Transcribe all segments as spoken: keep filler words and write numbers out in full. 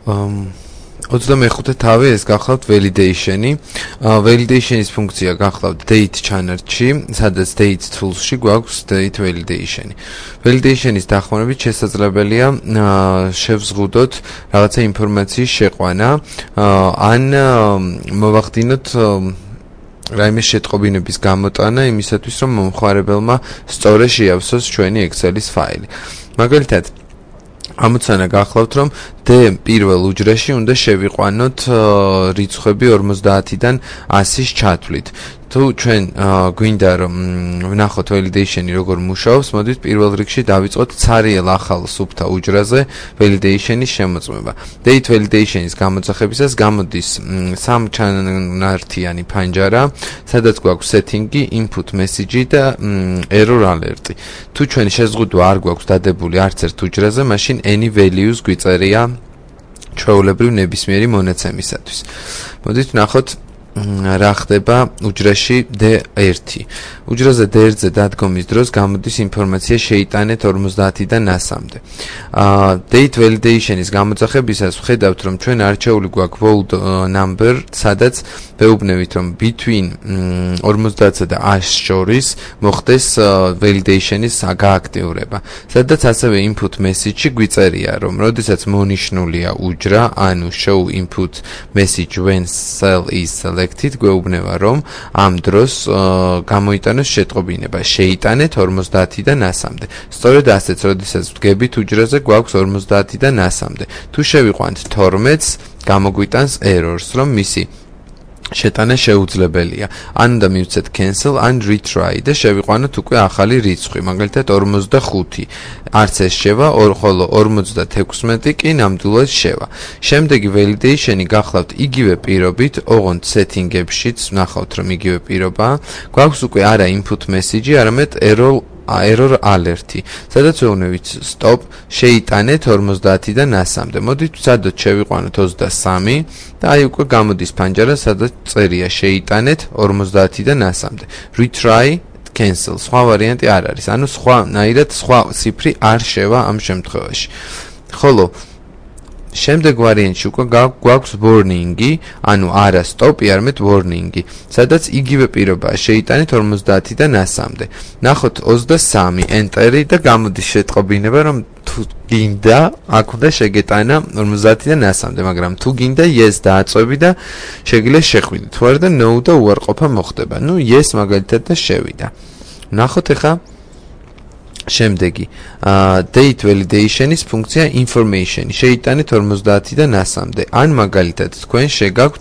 ოცდამეხუთე თავი ეს გახლავთ validation-ი. validation-ის ფუნქცია გახლავთ date channel-ში, სადაც date tools-ში გვაქვს date validation-ი. validation-ის დახმარებით შესაძლებელია შევზღუდოთ რაღაცა ინფორმაციის შეყვანა, ან მოვახდინოთ რაიმე შეტყობინების გამოტანა იმისათვის, რომ მომხმარებელმა სწორად შეავსოს ჩვენი Excel-ის ფაილი. მაგალითად, ამოცანა გახლავთ, რომ D პირველ უჯრაში უნდა შევიყვანოთ რიცხვები ორმოცდაათიდან ასის ჩათვლით. თუ ჩვენ გვინდა რომ ვნახოთ validation-ი როგორ მუშაობს, მოდით პირველ რიგში დავიწყოთ ცარიელ ახალ სუფთა უჯრაზე validation-ის შემოწმება. Date validation-ის გამოძახებისას გამოდის სამჩანართიანი ფანჯარა, სადაც გვაქვს setting-ი, input message-ი და error alert-ი. თუ ჩვენ შეზღუდვა არ გვაქვს დადებული არც ერთ უჯრაზე, მაშინ any values გვიწერია ჩვეულებრივ ნებისმიერი მონაცემისათვის. მოდით ვნახოთ რა ხდება უჯრაში D ერთი. უჯრაზე D ერთზე დადგომის დროს გამოდის ინფორმაცია შეიტანეთ ორმოცდაათიდან ასამდე. Date validation-ის გამოძახებისას ვხედავთ, რომ ჩვენ არჩეული გვაქვს bold number, სადაც ვეუბნებით, რომ between ორმოცდაათსა და ასს შორის მოხდეს validation-ის გააქტიურება. სადაც ასევე input message-ი გვიწერია, რომ როდესაც მონიშნულია უჯრა, ანუ show input message when cell is selected, გვეუბნება, რომ ამ დროს გამოიტანოს შეტყობინება, შეიტანეთ ორმოცდაათიდან ასამდე. სწორედ ასეც, როდესაც ვდგებით უჯრაზე, გვაქვს ორმოცდაათიდან ასამდე. თუ შევიყვანთ თორმეტს, გამოგვიტანს errors, რომ მისი შეტანა შეუძლებელია. ან უნდა მივცეთ cancel, ან retry და შევიყვანოთ უკვე ახალი რიცხვი, მაგალითად ორმოცდახუთი. არც ეს შევა, ხოლო ორმოცდათექვსმეტი კი ნამდვილად შევა. შემდეგი validation-ი გახლავთ იგივე პირობით, ოღონდ setting-ებშიც ვნახავთ, რომ იგივე პირობაა. გვაქვს უკვე არა input message-ი, არამედ error error alert-ი, სადაც ვეუბნებით stop, შეიტანეთ ორმოცდაათიდან ასამდე. მოდით ვცადოთ შევიყვანოთ ოცდასამი და აი უკვე გამოდის ფანჯარა, სადაც წერია შეიტანეთ ორმოცდაათიდან ასამდე. Retry, cancel, სხვა ვარიანტი არ არის. ანუ სხვანაირად სხვა ციფრი არ შევა ამ შემთხვევაში. ხოლო შემდეგ ვარიანტში უკვე გვაქვს warning-ი, ანუ არა stop-ი, არამედ warning-ი, სადაც იგივე პირობაა შეიტანეთ ორმოცდაათიდან ასამდე. ნახოთ ოცდასამი enter-ი და გამოდის შეტყობინება, რომ თუ გინდა, აქ უნდა შეგეტანა ორმოცდაათიდან ასამდე, მაგრამ თუ გინდა yes დააწვევი და შეგიძლია შეხვიდეთ. თუ არა და no და უარყოფა მოხდება. ნუ yes მაგალითად და შევიდა. ნახოთ ახლა შემდეგი date validation-ის ფუნქცია information-ი, შეიტანეთ ორმოცდაათიდან ასამდე. ან მაგალითად თქვენ შეგაქვთ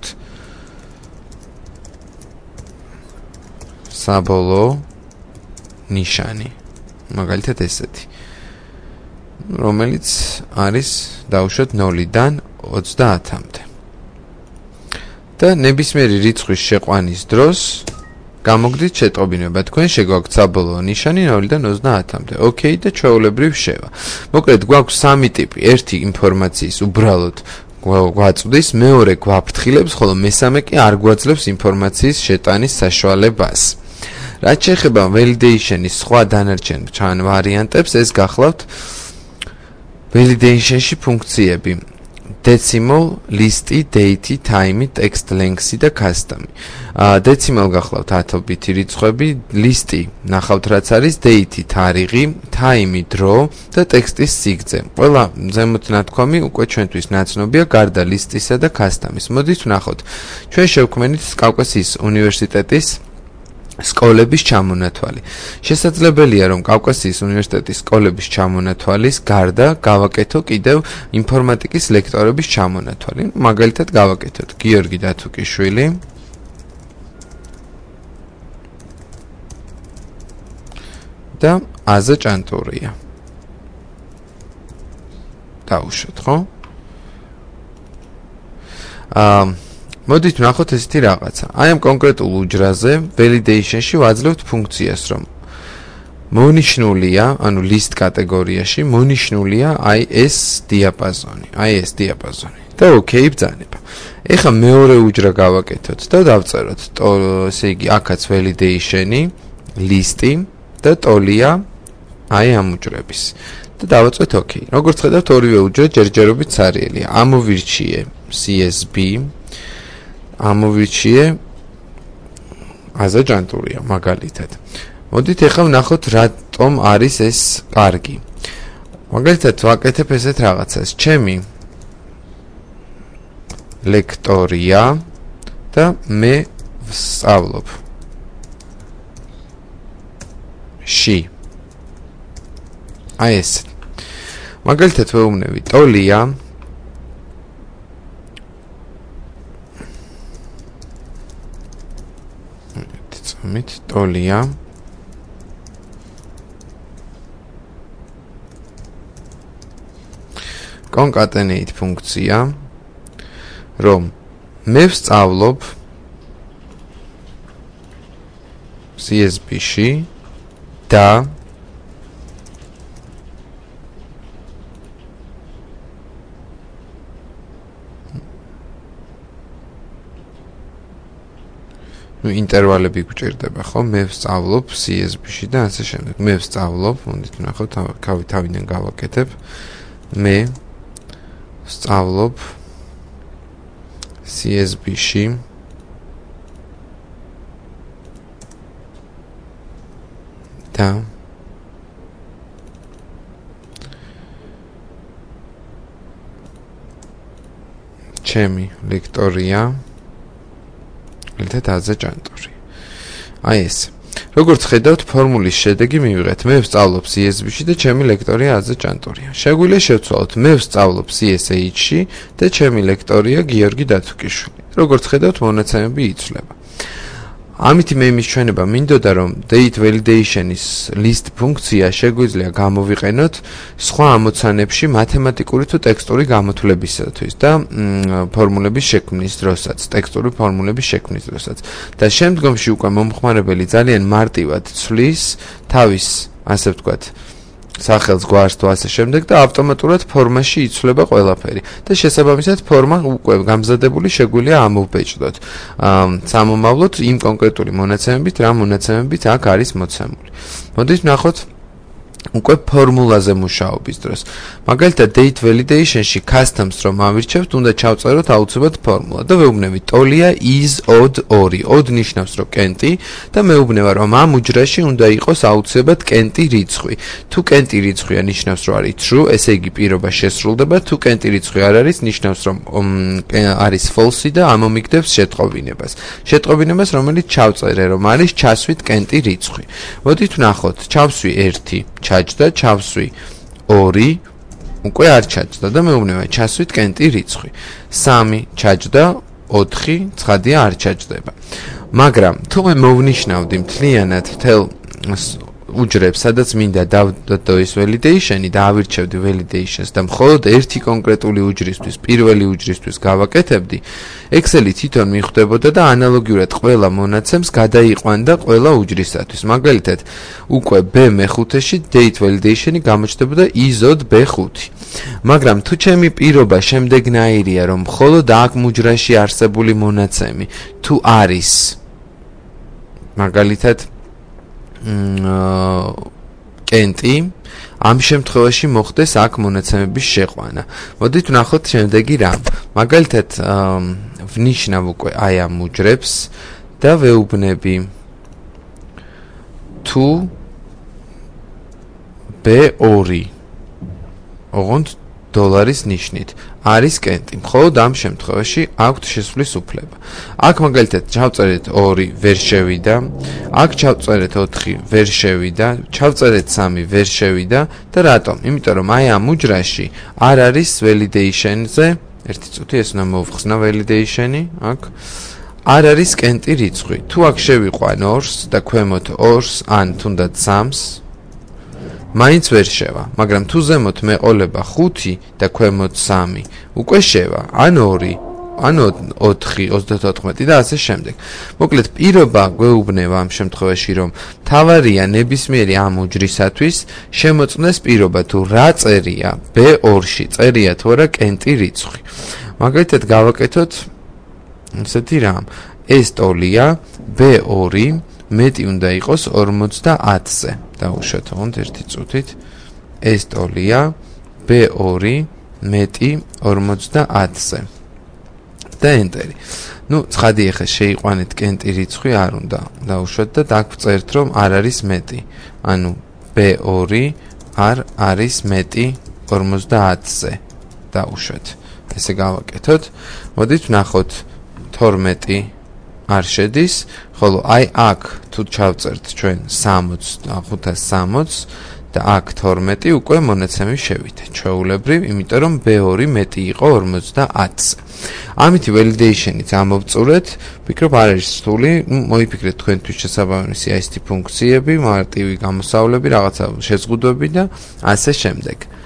საბოლოო ნიშანი, მაგალითად ესეთი, რომელიც არის დავუშვათ ნოლიდან ოცდაათამდე. და ნებისმიერი რიცხვის შეყვანის დროს გამოგდით შეტყობინება, თქვენ შეგვაქვთ საბოლოო ნიშანი ნოლიდან ოცდაათამდე. ოკეი და ჩვეულებრივ შევა. მოკლედ გვაქვს სამი ტიპი, ერთი ინფორმაციის უბრალოდ გვაწვდის, მეორე გვაფრთხილებს, ხოლო მესამე კი არ გვაძლევს ინფორმაციის შეტანის საშუალებას. რაც შეეხება validation-ის სხვა დანარჩენ ვარიანტებს, ეს გახლავთ validation-ში ფუნქციები. decimal, list-ი, date-ი, time-ი, text length-ი და custom-ი. decimal გახლავთ ათობითი რიცხვები, list-ი ნახავთ რაც არის, date-ი თარიღი, time-ი დრო და text-ის სიგრძე. ყველა ზემოთ ნათქვამი უკვე ჩვენთვის ნაცნობია გარდა list-ისა და custom-ის. მოდით ვნახოთ. ჩვენ შევქმნით კავკასიის უნივერსიტეტის სკოლების ჩამონათვალი. შესაძლებელია, რომ კავკასიის უნივერსიტეტის სკოლების ჩამონათვალის გარდა გავაკეთო კიდევ ინფორმატიკის ლექტორების ჩამონათვალი. მაგალითად გავაკეთოთ გიორგი დათუკიშვილი და აზა ჭანტურია. დავუშვათ, ხო? აა მოდით ვნახოთ ესეთი რაღაცა. აი ამ კონკრეტულ უჯრაზე validation-ში ვაძლევთ ფუნქციას, რომ მონიშნულია, ანუ list კატეგორიაში მონიშნულია აი ეს დიაპაზონი, აი ეს დიაპაზონი. და ოკეი ბრძანება. ეხლა მეორე უჯრა გავაკეთოთ და დავწეროთ, ესე იგი, აქაც validation-ი, list-ი და ტოლია აი ამ უჯრების. და დავაწვეთ OK. როგორც ხედავთ, ორივე უჯრე ჯერჯერობით ცარიელია. ამოვირჩიე C S B, ამოვირჩიე აზაჯანტურია მაგალითად. მოდით ახლა ვნახოთ რატომ არის ეს კარგი. მაგალითად ვაკეთებ ესეთ რაღაცას. ჩემი ლექტორია და მე ვსწავლობ. ში. აი ეს. მაგალითად ვეუბნები ტოლია მით ტოლია კონკატენეით ფუნქცია რომ მე ვსწავლობ C S B-ში და ну ინტერვალები გვჭირდება ხო მე ვსწავლობ C S B-ში და ასე შემდეგ მე ვსწავლობ მოდით ნახოთ თავიდან გავაკეთებ მე ვსწავლობ C S B-ში და ჩემი ლექტორია ერთად აზაჯანტური. აი ეს. როგორც ხედავთ, ფორმულის შედეგი მივიღეთ. მე ვსწავლობ C S B-ში და ჩემი ლექტორია აზაჯანტურია. შეგვიძლია შევცვალოთ, მე ვსწავლობ C S H-ში და ჩემი ლექტორია გიორგი დათუკიშვილი. როგორც ხედავთ, მონაცემები იცვლება. ამით მე იმის ჩვენება მინდოდა რომ date validation-ის list ფუნქცია შეგვიძლია გამოვიყენოთ სხვა ამოცანებში მათემატიკური თუ ტექსტური გამოთვლებისათვის და ფორმულების შექმნის დროსაც, ტექსტური ფორმულების შექმნის დროსაც. და შემდგომში უკვე მომხმარებელი ძალიან მარტივად ცვლის თავის, ასე ვთქვათ, სახელს გვარს თუ ასე შემდეგ და ავტომატურად ფორმაში იცვლება ყველაფერი და შესაბამისად ფორმა უკვე გამზადებული შეგვიძლია ამოვბეჭდოთ სამომავლოდ იმ კონკრეტული მონაცემებით რა მონაცემებით აქ არის მოცემული. მოდით ვნახოთ უკვე ფორმულაზე მუშაობის დროს. მაგალითად date validation-ში customs რომ ავირჩევთ, უნდა ჩავწეროთ აუცილებლად ფორმულა და ვეუბნებით ტოლია is odd ორი. odd ნიშნავს რომ კენტი და მეუბნება რომ ამ უჯრაში უნდა იყოს აუცილებლად კენტი რიცხვი. თუ კენტი რიცხვია ნიშნავს რომ არის true, ესე იგი პირობა შესრულდება, თუ კენტი რიცხვი არ არის ნიშნავს რომ არის false და ამომიგდებს შეტყობინებას. შეტყობინებას რომელიც ჩავწერე რომ არის ჩასვით კენტი რიცხვი. მოდით ვნახოთ, ჩავსვი ერთი ჩაჯდა, ჩავსვი ორი, უკვე არ ჩაჯდა და მეუბნება ჩასვით კენტი რიცხვი. სამი ჩაჯდა, ოთხი, ცხადია არ ჩაჯდება. მაგრამ თუ მე მოვნიშნავდი მთლიანად მთელ უჯრებს, სადაც მინდა დავდო ეს validation-ი და ავირჩევდი validations და მხოლოდ ერთი კონკრეტული უჯრისთვის, პირველი უჯრისთვის გავაკეთებდი, Excel-ი თვითონ მიხვდებოდა და ანალოგიურად ყველა მონაცემს გადაიყვანდა ყველა უჯრისათვის. მაგალითად, უკვე B მეხუთეში date validation-ი გამოჩნდებოდა is odd B ხუთი. მაგრამ თუ ჩემი პირობა შემდეგნაირია, რომ მხოლოდ აქ უჯრაში არსებული მონაცემი თუ არის მაგალითად კენტი, ამ შემთხვევაში მოხდეს აქ მონაცემების შეყვანა. მოდით ვნახოთ შემდეგი რამ. მაგალითად, ვნიშნავ უკვე აი ამ უჯრებს და ვეუბნები თუ B ორი ოღონდ დოლარის ნიშნით არის კენტი. მხოლოდ ამ შემთხვევაში აქვთ შესვლის უფლება. აქ მაგალითად ჩავწერეთ ორი ვერ შევიდა, აქ ჩავწერეთ ოთხი ვერ შევიდა, ჩავწერეთ სამი ვერ შევიდა და რატომ? იმიტომ რომ აი ამ უჯრაში არ არის validation-ზე, ერთი წუთი ეს უნდა მოვხსნა validation-ი, აქ არ არის კენტი რიცხვი. თუ აქ შევიყვან ორს და ქვემოთ ორს ან თუნდაც სამს მაინც ვერ შევა, მაგრამ თუ ზემოთ მეყოლება ხუთი და ქვემოთ სამი, უკვე შევა, ან ორი, ან ოთხი, ოცდათოთხმეტი და ასე შემდეგ. მოკლედ, პირობა გვეუბნება ამ შემთხვევაში, რომ თავარია ნებისმიერი ამ უჯრისათვის შემოწმდეს პირობა თუ რა წერია B ორში, წერია თუ არა კენტი რიცხვი. მაგალითად, გავაკეთოთ ესეთი რამ. ეს ტოლია B ორი მეტი უნდა იყოს ორმოცდაათზე. დავუშვათ ოღონდ ერთი წუთით. ეს ტოლია ბ ორი მეტი ორმოცდაათზე და ენტერი. ნუ ცხადი ეხა შეიყვანეთ კენტი რიცხვი არ უნდა დაუშვათ და დაგვწერთ რომ არ არის მეტი. ანუ ბ ორი არ არის მეტი ორმოცდაათზე დაუშვათ. ესე გავაკეთოთ. მოდით ვნახოთ თორმეტი არ შედის, ხოლო აი აქ თუ ჩავწერთ ჩვენ სამოცს და ხუთას სამოცს და აქ თორმეტი უკვე მონაცემი შევიდეთ. ჩვეულებრივ, იმიტომ რომ ბ ორი მეტი იყო ორმოცდაათზე. ამითი validation-იც ამოვწურეთ, ვფიქრობ არ არის რთული, მოიფიქრეთ თქვენთვის შესაბამისი აი ესეთი ფუნქციები, მარტივი გამოსავლები, რაღაცა შეზღუდვები და ასე შემდეგ.